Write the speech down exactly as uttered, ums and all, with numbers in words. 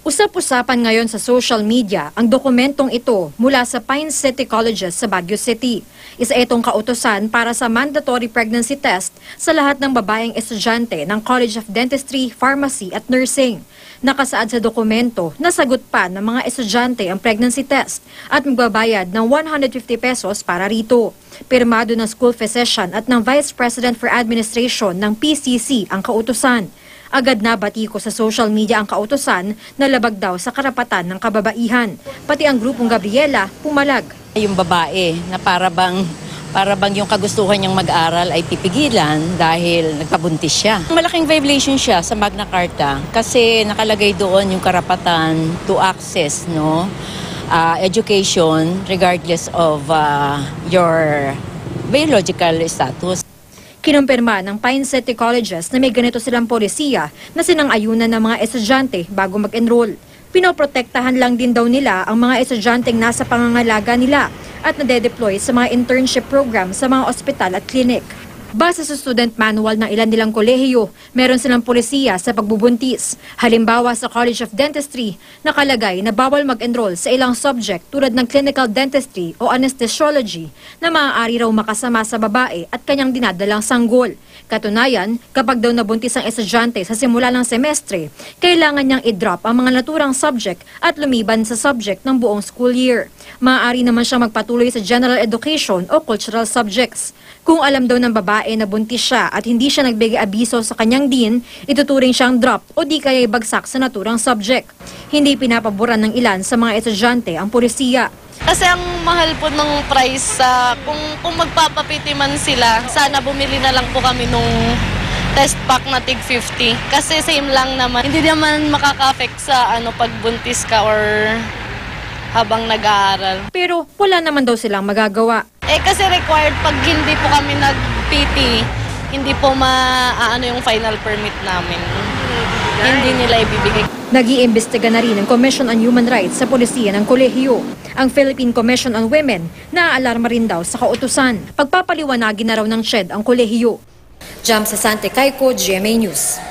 Usap-usapan ngayon sa social media ang dokumentong ito mula sa Pine City Colleges sa Baguio City. Isa itong kautusan para sa mandatory pregnancy test sa lahat ng babaeng estudyante ng College of Dentistry, Pharmacy at Nursing. Nakasaad sa dokumento na sagot pa ng mga estudyante ang pregnancy test at magbabayad ng one hundred fifty pesos para rito. Pirmado ng school physician at ng Vice President for Administration ng P C C ang kautusan. Agad na batiko sa social media ang kautusan na labag daw sa karapatan ng kababaihan. Pati ang grupong Gabriela pumalag. Yung babae na para bang, para bang yung kagustuhan niyang mag-aral ay pipigilan dahil nagpabuntis siya. Malaking violation siya sa Magna Carta kasi nakalagay doon yung karapatan to access no, uh, education regardless of uh, your biological status. Kinumpirma ng Pine City Colleges na may ganito silang polisiya na sinang-ayunan ng mga estudyante bago mag-enroll. Pinoprotektahan lang din daw nila ang mga estudyanteng nasa pangangalaga nila at nade-deploy sa mga internship program sa mga ospital at klinik. Base sa student manual ng ilan nilang kolehiyo, meron silang polisiya sa pagbubuntis. Halimbawa sa College of Dentistry, nakalagay na bawal mag-enroll sa ilang subject tulad ng clinical dentistry o anesthesiology na maaari raw makasama sa babae at kanyang dinadalang sanggol. Katunayan, kapag daw nabuntis ang estudyante sa simula ng semestre, kailangan niyang i-drop ang mga naturang subject at lumiban sa subject ng buong school year. Maaari naman siyang magpatuloy sa general education o cultural subjects. Kung alam daw ng babae na buntis siya at hindi siya nagbigay abiso sa kanyang dean, ituturing siyang drop o di kaya ibagsak sa naturang subject. Hindi pinapaboran ng ilan sa mga estudyante ang pulisiya. Kasi ang mahal po ng price, uh, kung, kung magpapapiti man sila, sana bumili na lang po kami nung test pack na tig fifty. Kasi same lang naman. Hindi naman makaka-affect sa ano, pagbuntis ka or habang nag-aaral. Pero wala naman daw silang magagawa. Eh kasi required pag hindi po kami nag-P T, hindi po ma-ano yung final permit namin. Hindi nila ibibigay. Nag-iimbestiga na rin ang Commission on Human Rights sa polisiya ng kolehiyo. Ang Philippine Commission on Women naaalarma rin daw sa kautusan. Pagpapaliwanagin na raw ng C H E D ang kolehiyo. Jam sa Sante Cayco, G M A News.